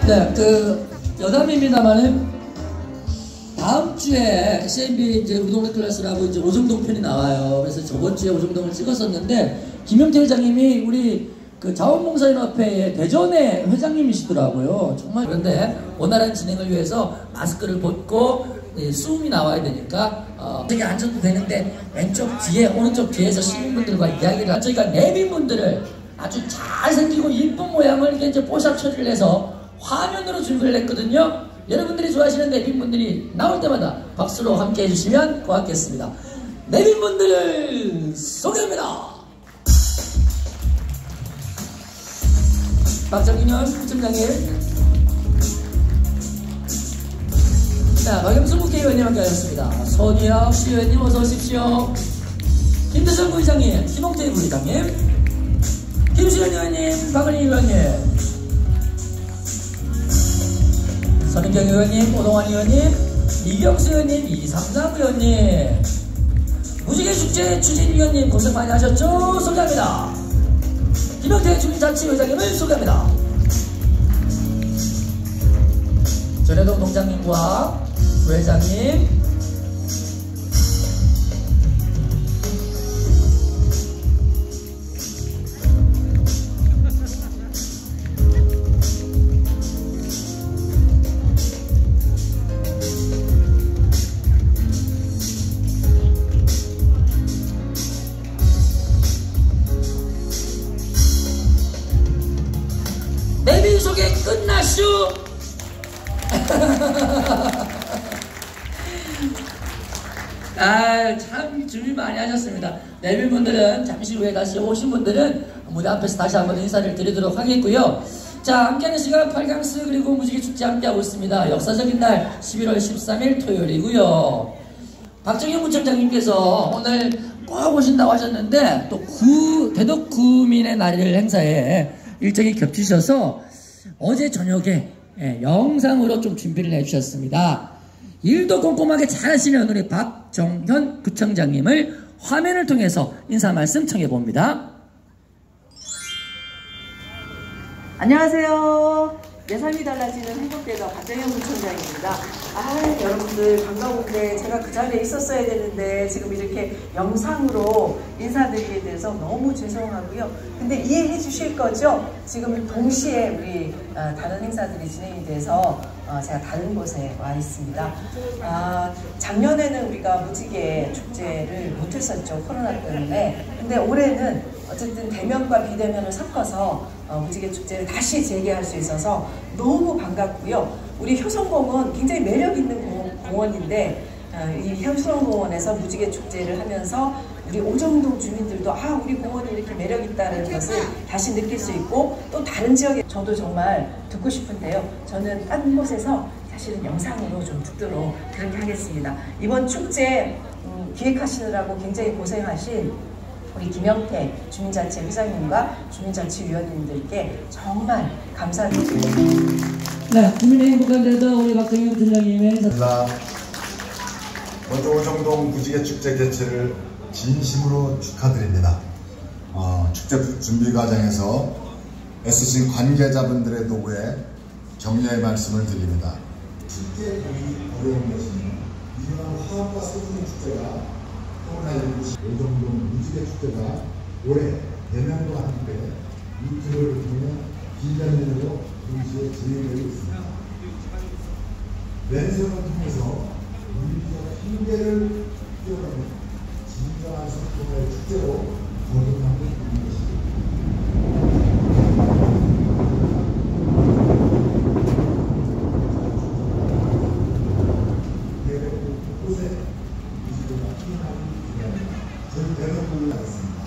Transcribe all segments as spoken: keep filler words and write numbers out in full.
네, 그 여담입니다만은 다음 주에 씨엠비 이제 우리 동네 클래스라고 이제 오정동 편이 나와요. 그래서 저번 주에 오정동을 찍었었는데 김영태 회장님이 우리 그 자원봉사연합회의 대전의 회장님이시더라고요. 정말. 그런데 원활한 진행을 위해서 마스크를 벗고 수음이 나와야 되니까 어, 저기 앉아도 되는데 왼쪽 뒤에 오른쪽 뒤에서 시민분들과 이야기를 하고 저희가 내빈분들을 아주 잘생기고 이쁜 모양을 이렇게 이제 뽀샵 처리를 해서 화면으로 준비를 했거든요. 여러분들이 좋아하시는 내빈분들이 나올 때마다 박수로 함께 해주시면 고맙겠습니다. 내빈분들을 소개합니다. 박정균 부총장님, 자, 박영수 국회의원님 함께하셨습니다. 손희혁 시의원님 어서 오십시오. 김대성 부의장님, 김홍태 부의장님, 김수현 의원님, 박은희 의원님, 서민경 의원님, 오동환 의원님, 이경수 의원님, 이상남 의원님, 무지개축제 추진위원님 고생 많이 하셨죠? 소개합니다. 김영태 주민자치회장님을 소개합니다. 전해동 동장님과 부회장님, 내빈 소개 끝났슈. 아, 참 준비 많이 하셨습니다. 내빈 분들은 잠시 후에 다시 오신 분들은 무대 앞에서 다시 한번 인사를 드리도록 하겠고요. 자, 함께하는 시간 팔강스 그리고 무지개축제 함께하고 있습니다. 역사적인 날 십일월 십삼일 토요일이고요. 박정현 부총장님께서 오늘 꼭 오신다고 하셨는데 또 구, 대덕 구민의 날을 행사에 일정이 겹치셔서 어제 저녁에 예, 영상으로 좀 준비를 해주셨습니다. 일도 꼼꼼하게 잘하시는 우리 박정현 구청장님을 화면을 통해서 인사 말씀 청해봅니다. 안녕하세요. 내 삶이 달라지는 행복대도 박정현 구청장입니다. 아, 여러분들 반가운데 제가 그 자리에 있었어야 되는데 지금 이렇게 영상으로 인사드리게 돼서 너무 죄송하고요. 근데 이해해 주실 거죠? 지금 동시에 우리 어, 다른 행사들이 진행이 돼서 어, 제가 다른 곳에 와 있습니다. 아, 작년에는 우리가 무지개 축제를 못했었죠, 코로나 때문에. 근데 올해는 어쨌든 대면과 비대면을 섞어서 어, 무지개 축제를 다시 재개할 수 있어서 너무 반갑고요. 우리 효성공원 굉장히 매력 있는 공원, 공원인데 어, 이 효성공원에서 무지개 축제를 하면서 우리 오정동 주민들도 아, 우리 공원이 이렇게 매력 있다는 것을 다시 느낄 수 있고 또 다른 지역에 저도 정말 듣고 싶은데요. 저는 딴 곳에서 사실은 영상으로 좀 듣도록 그렇게 하겠습니다. 이번 축제 음, 기획하시느라고 굉장히 고생하신 우리 김영태 주민자치 회장님과 주민자치위원님들께 정말 감사드립니다. 네, 국민의 행복한 대도 우리 박정현 부총장님의 인사. 먼저 오정동 무지개 축제 개최를 진심으로 축하드립니다. 어, 축제 준비 과정에서 애쓰신 관계자분들의 노고에 격려의 말씀을 드립니다. 축제 보기 어려운 것은 이러한 화합과 소통의 축제가 코로나십구 오정동 무지개 축제가 올해 대면과 함께 유튜브를 통해 비대면으로 동시에 진행되고 있습니다. 랜선을 통해서 우리가 핑계를 뛰어가는 진정한 소통의 축제로 거듭나고 있는 것입니다. 곳곳에 무지개가 피어나고 저희 대덕구를 하겠습니다.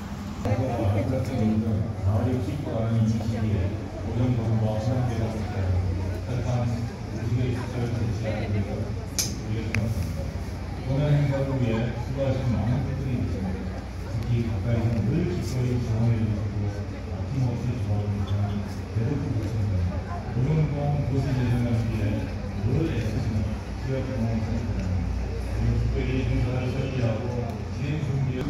마을이 기뻐하는 시기에 오정동과 함께 뜻한 무지개 축제를 개최하기 위해서 올려주었습니다. 이번 행사를 위해 수고하신 많은 분들이 있습니다. 특히 가까이서 늘 기꺼이 지원해 주시고 아낌없이 도와주시는 대덕구 구청장, 오정동 도시 재생을 위해 늘 애쓰시는 지역공원센터장, 특별히 행사를 설계하고 진행 준비에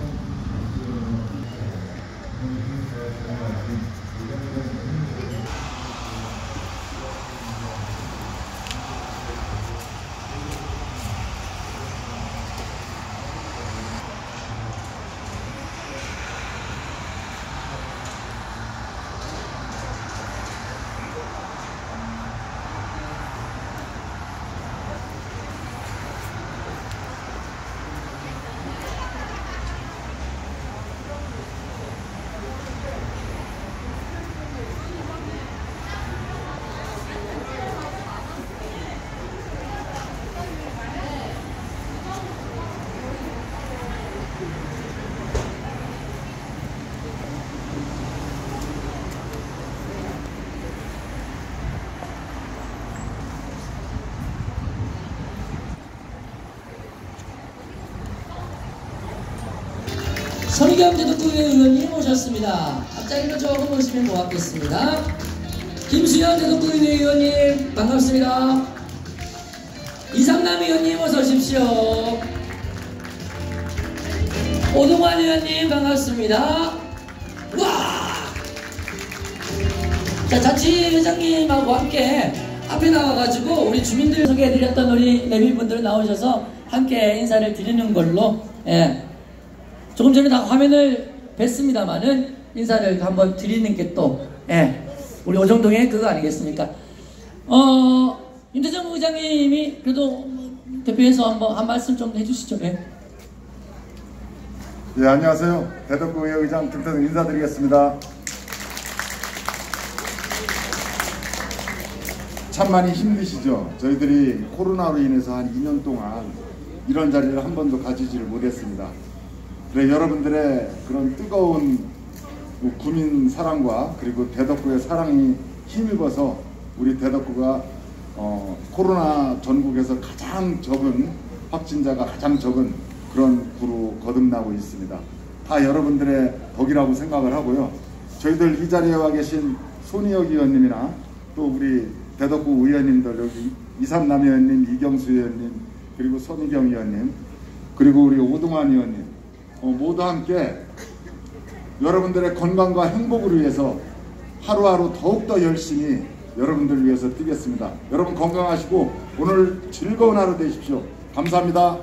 손희겸 대덕구 의원님 오셨습니다. 앞자리로 조금 모시면 고맙겠습니다. 김수현 대덕구 의원님 반갑습니다. 이상남 의원님 어서 오십시오. 오동환 의원님 반갑습니다. 와! 자, 자치회장님하고 함께 앞에 나와가지고 우리 주민들 소개해드렸던 우리 내빈분들 나오셔서 함께 인사를 드리는 걸로, 예. 조금 전에 다 화면을 뵀습니다만은 인사를 한번 드리는 게 또, 예. 우리 오정동의 그거 아니겠습니까? 어, 윤대정 의장님이 그래도 대표해서 한번 한 말씀 좀 해주시죠. 예. 예, 안녕하세요. 대덕구 의장 김태성 인사드리겠습니다. 참 많이 힘드시죠? 저희들이 코로나로 인해서 한 이 년 동안 이런 자리를 한 번도 가지지를 못했습니다. 그래, 여러분들의 그런 뜨거운 구민 사랑과 그리고 대덕구의 사랑이 힘입어서 우리 대덕구가 어, 코로나 전국에서 가장 적은 확진자가 가장 적은 그런 구로 거듭나고 있습니다. 다 여러분들의 덕이라고 생각을 하고요. 저희들 이 자리에 와 계신 손희혁 의원님이나 또 우리 대덕구 의원님들, 여기 이삼남 의원님, 이경수 의원님, 그리고 손희경 의원님, 그리고 우리 오동환 의원님, 어, 모두 함께 여러분들의 건강과 행복을 위해서 하루하루 더욱더 열심히 여러분들을 위해서 뛰겠습니다. 여러분 건강하시고 오늘 즐거운 하루 되십시오. 감사합니다.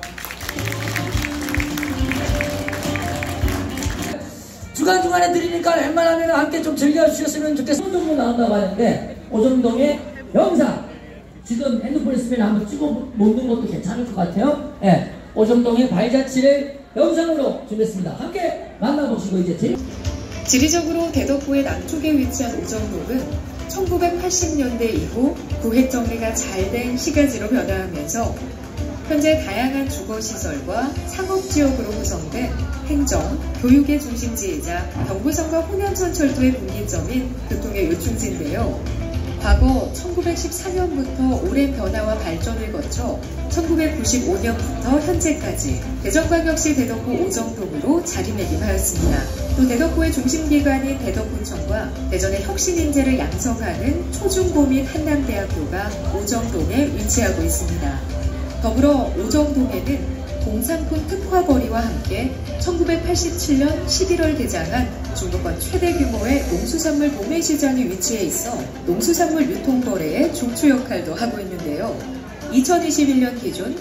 중간중간에 드리니까 웬만하면 함께 좀 즐겨주셨으면 좋겠습니다. 오정동 나온다고 하는데 오정동의 영상 지금 핸드폰에 쓰면 한번 찍어 놓는 것도 괜찮을 것 같아요. 예, 오정동의 발자취를 영상으로 준비했습니다. 함께 만나보시고 이제 제... 지리적으로 대덕구의 남쪽에 위치한 오정동은 천구백팔십 년대 이후 구획 정리가 잘 된 시가지로 변화하면서 현재 다양한 주거시설과 상업지역으로 구성된 행정, 교육의 중심지이자 경부선과 호남선철도의 분기점인 교통의 요충지인데요. 과거 천구백십사 년부터 오랜 변화와 발전을 거쳐 천구백구십오 년부터 현재까지 대전광역시 대덕구 오정동으로 자리매김하였습니다. 또 대덕구의 중심기관인 대덕구청과 대전의 혁신인재를 양성하는 초중고 및 한남대학교가 오정동에 위치하고 있습니다. 더불어 오정동에는 공산품 특화거리와 함께 천구백팔십칠 년 십일월 개장한 중부권 최대 규모의 농수산물 도매시장이 위치해 있어 농수산물 유통거래의 족추 역할도 하고 있는데요. 이천이십일 년 기준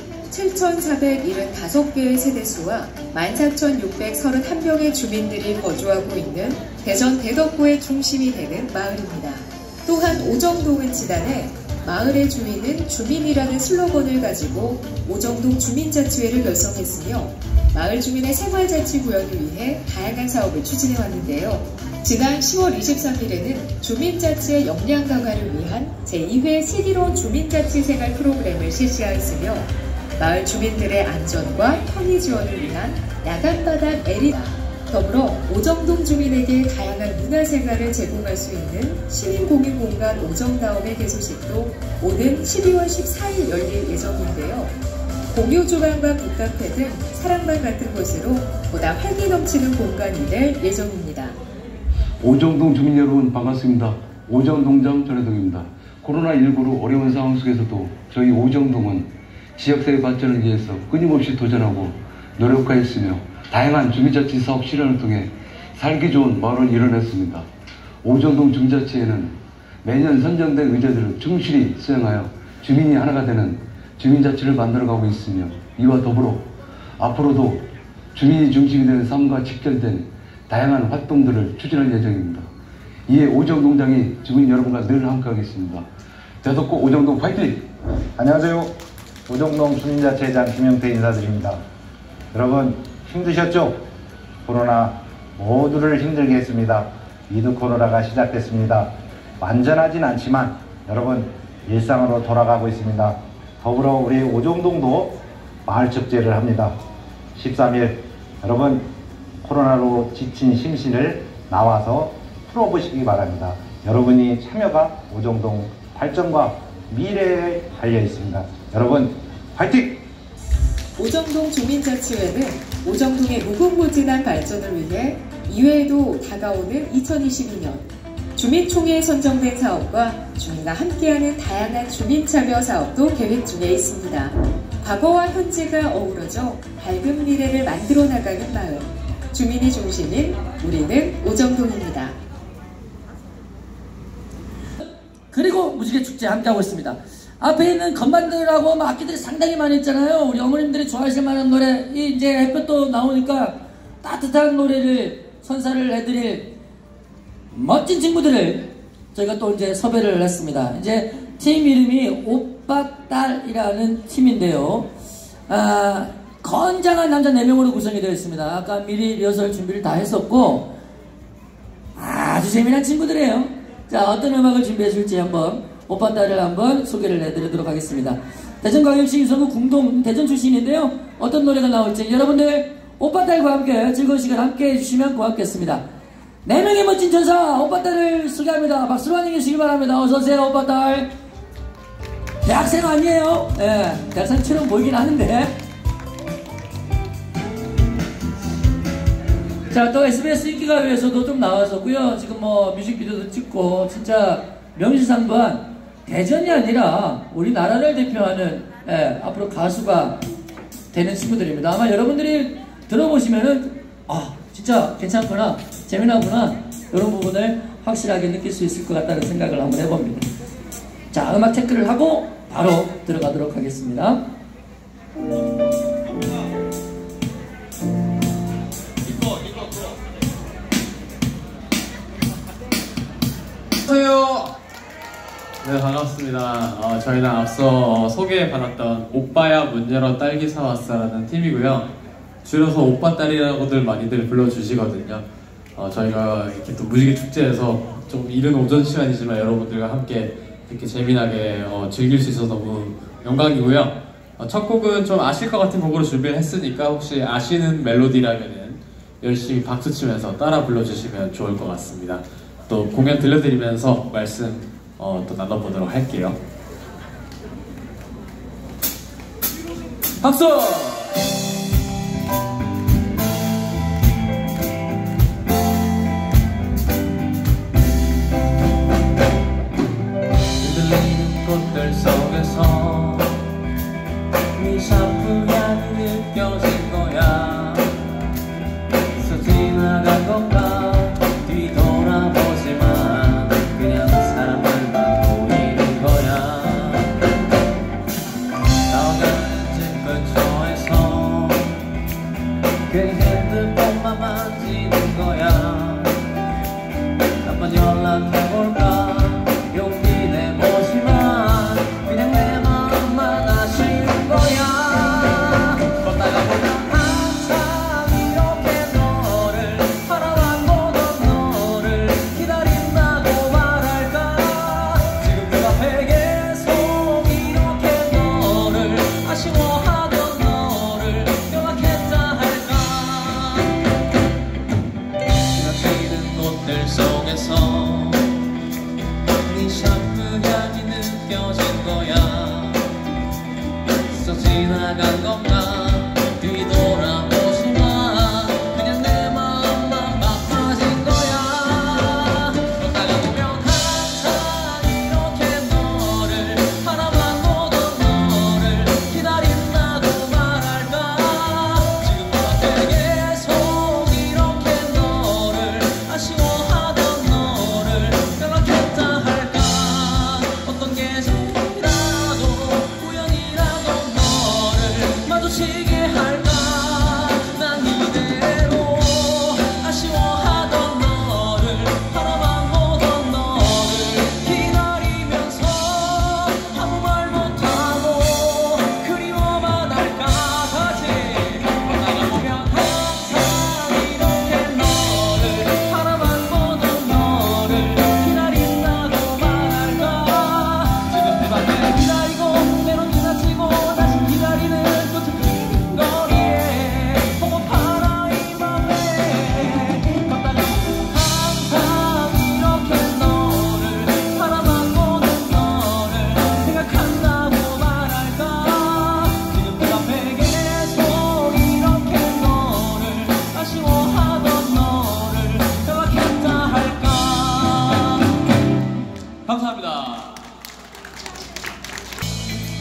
칠천사백칠십오 개의 세대수와 만 사천육백삼십일 명의 주민들이 거주하고 있는 대전 대덕구의 중심이 되는 마을입니다. 또한 오정동은 지난해 마을의 주인은 주민이라는 슬로건을 가지고 오정동 주민자치회를 결성했으며 마을 주민의 생활자치 구현을 위해 다양한 사업을 추진해왔는데요. 지난 시월 이십삼일에는 주민자치의 역량 강화를 위한 제이 회 시기로 주민자치 생활 프로그램을 실시하였으며 마을 주민들의 안전과 편의 지원을 위한 야간바닥 엘이디 더불어 오정동 주민에게 다양한 문화생활을 제공할 수 있는 시민공유공간 오정다움의 개소식도 오는 십이월 십사일 열릴 예정인데요. 공유주방과 북카페 등 사랑방 같은 곳으로 보다 활기 넘치는 공간이 될 예정입니다. 오정동 주민 여러분 반갑습니다. 오정동장 전혜동입니다. 코로나 십구로 어려운 상황 속에서도 저희 오정동은 지역사회 발전을 위해서 끊임없이 도전하고 노력하였으며 다양한 주민자치 사업 실현을 통해 살기 좋은 마을을 이뤄냈습니다. 오정동 주민자치회는 매년 선정된 의제들을 충실히 수행하여 주민이 하나가 되는 주민자치를 만들어가고 있으며 이와 더불어 앞으로도 주민이 중심이 되는 삶과 직결된 다양한 활동들을 추진할 예정입니다. 이에 오정동장이 주민 여러분과 늘 함께하겠습니다. 대덕구 오정동 파이팅! 안녕하세요. 오정동 주민자치회장 김영태 인사드립니다. 여러분 힘드셨죠? 코로나 모두를 힘들게 했습니다. 위드 코로나가 시작됐습니다. 완전하진 않지만 여러분 일상으로 돌아가고 있습니다. 더불어 우리 오정동도 마을축제를 합니다. 십삼일 여러분 코로나로 지친 심신을 나와서 풀어보시기 바랍니다. 여러분이 참여가 오정동 발전과 미래에 달려 있습니다. 여러분 화이팅! 오정동 주민자치회는 오정동의 무궁무진한 발전을 위해 이외에도 다가오는 이천이십이 년 주민총회에 선정된 사업과 주민과 함께하는 다양한 주민참여 사업도 계획 중에 있습니다. 과거와 현재가 어우러져 밝은 미래를 만들어 나가는 마을, 주민이 중심인 우리는 오정동입니다. 그리고 무지개 축제 함께하고 있습니다. 앞에 있는 건반들하고 뭐 악기들이 상당히 많이 있잖아요. 우리 어머님들이 좋아하실 만한 노래, 이 이제 햇볕도 나오니까 따뜻한 노래를 선사를 해드릴 멋진 친구들을 저희가 또 이제 섭외를 했습니다. 이제 팀 이름이 오빠딸이라는 팀인데요. 아, 건장한 남자 네 명으로 구성이 되어 있습니다. 아까 미리 리허설 준비를 다 했었고 아주 재미난 친구들이에요. 자, 어떤 음악을 준비해 줄지 한번 오빠딸을 한번 소개를 해드리도록 하겠습니다. 대전광역시 유성구 궁동 대전 출신인데요. 어떤 노래가 나올지 여러분들 오빠딸과 함께 즐거운 시간 함께 해주시면 고맙겠습니다. 네 명의 멋진 전사 오빠딸을 소개합니다. 박수로 환영해 주시기 바랍니다. 어서오세요. 오빠딸. 대학생 아니에요? 예, 네, 대학생처럼 보이긴 하는데. 자, 또 에스비에스 인기가요에서도 좀 나왔었고요. 지금 뭐 뮤직비디오도 찍고 진짜 명실상부한 대전이 아니라 우리나라를 대표하는 예, 앞으로 가수가 되는 친구들입니다. 아마 여러분들이 들어보시면은 아 진짜 괜찮구나, 재미나구나, 이런 부분을 확실하게 느낄 수 있을 것 같다는 생각을 한번 해봅니다. 자, 음악 체크를 하고 바로 들어가도록 하겠습니다. 안녕하세요. 네, 반갑습니다. 어, 저희는 앞서 소개받았던 오빠야 문 열어 딸기 사왔어라는 팀이고요. 줄여서 오빠딸이라고들 많이들 불러주시거든요. 어, 저희가 이렇게 또 무지개 축제에서 좀 이른 오전 시간이지만 여러분들과 함께 이렇게 재미나게 어, 즐길 수 있어서 너무 영광이고요. 어, 첫 곡은 좀 아실 것 같은 곡으로 준비를 했으니까 혹시 아시는 멜로디라면은 열심히 박수 치면서 따라 불러주시면 좋을 것 같습니다. 또 공연 들려드리면서 말씀 어, 또 나눠보도록 할게요. 박수! 흔들리는 꽃들 속에서 네 샴푸 향이 느껴진 거야. 스쳐 지나간 건가 뒤돌아보지만 그냥 사람들만 보이는 거야. 나오가는 집 근처에서 그 핸드폰만 만지는 거야. 한번 연락해볼까 용기 내보지만 그냥 내 마음만 아쉬운 거야. 걷다가 보면 항상 이렇게 너를 바라만 보던 너를 기다린다고 말할까. 지금 내 앞에 계속 이렇게 너를 아쉬워하던 너를 연락했다 할까. 지나치는 꽃들 속에서 네 샴푸 향이 느껴진 거야. 스쳐 지나간 건가 뒤돌아보지만 그냥 내 마음만 바빠진 거야. 걷다가 보면 항상 이렇게 너를 바라만 보던 너를 기다린다고 말할까. 지금 내 앞에 계속 이렇게 너를 아쉬워하던 너를 연락했다 할까. 어떤 계절이라도 우연이라도 너를 마주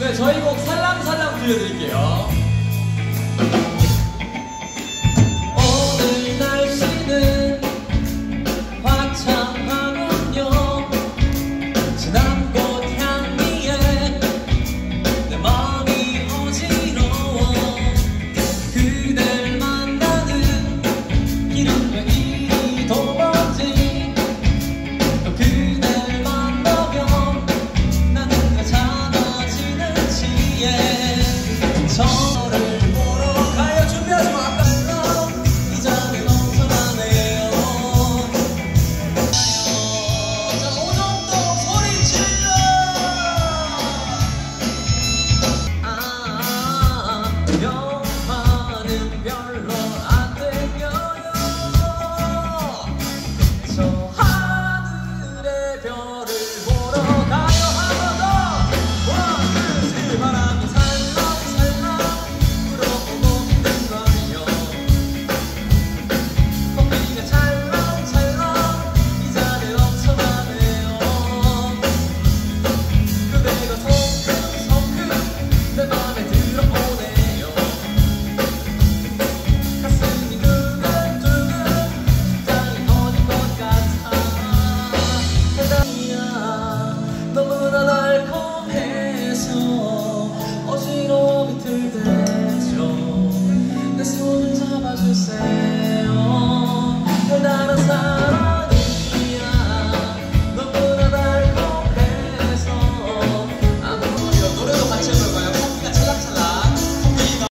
네, 저희 곡 살랑살랑 들려드릴게요.